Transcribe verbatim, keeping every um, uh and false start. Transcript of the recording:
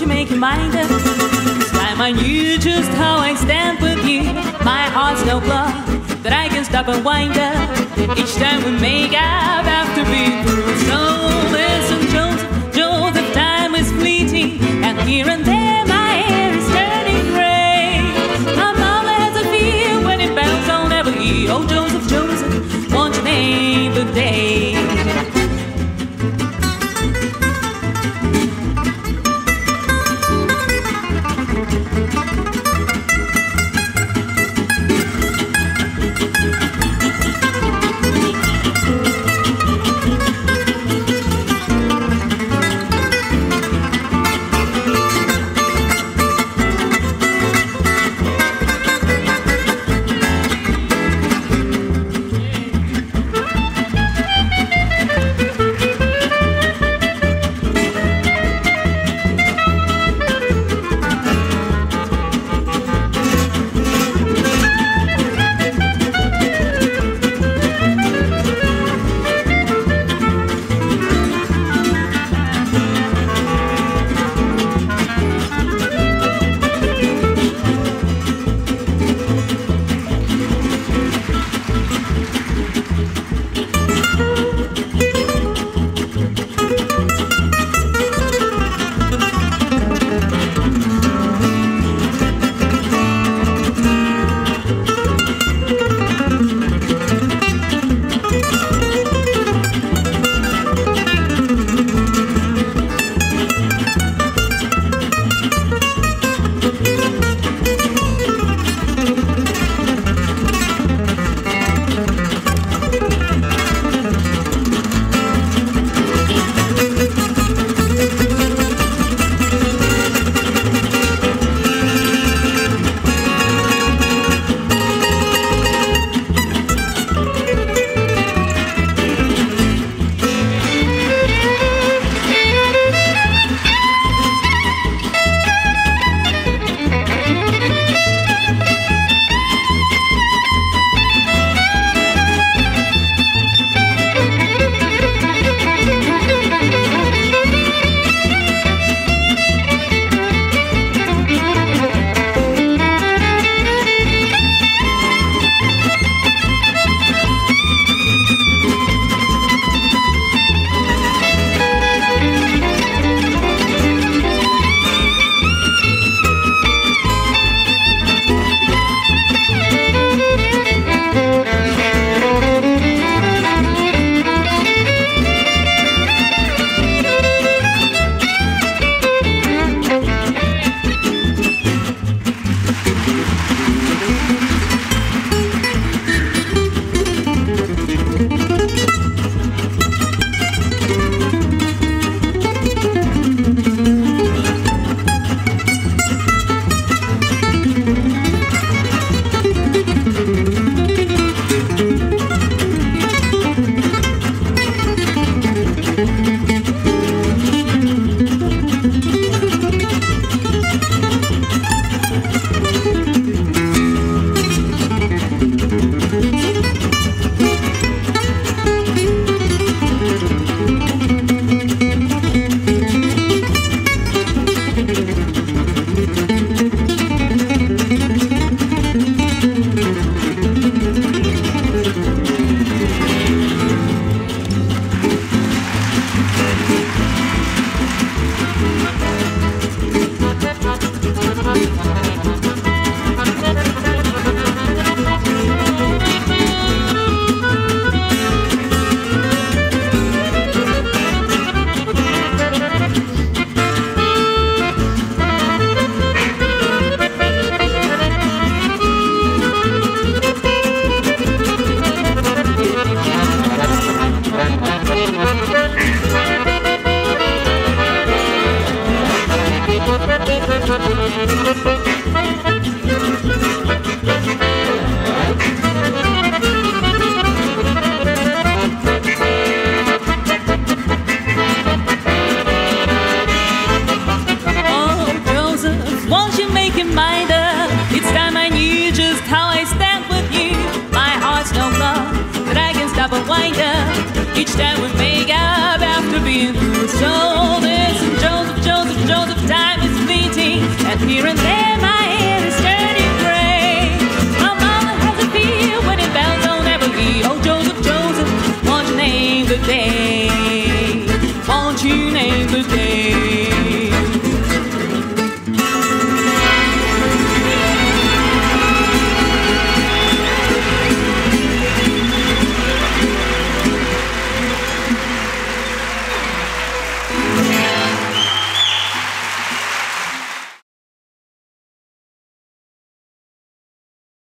you make your mind up? This time I knew just how I stand with you. My heart's no clock that I can stop and wind up. Each time we make up after being through. So listen, Joseph, Joseph, time is fleeting, and here and there my hair is turning gray. My mama has a fear when it bounces on every ear. Oh, Joseph, Joseph, won't you name the day? Each time we make up after being through. So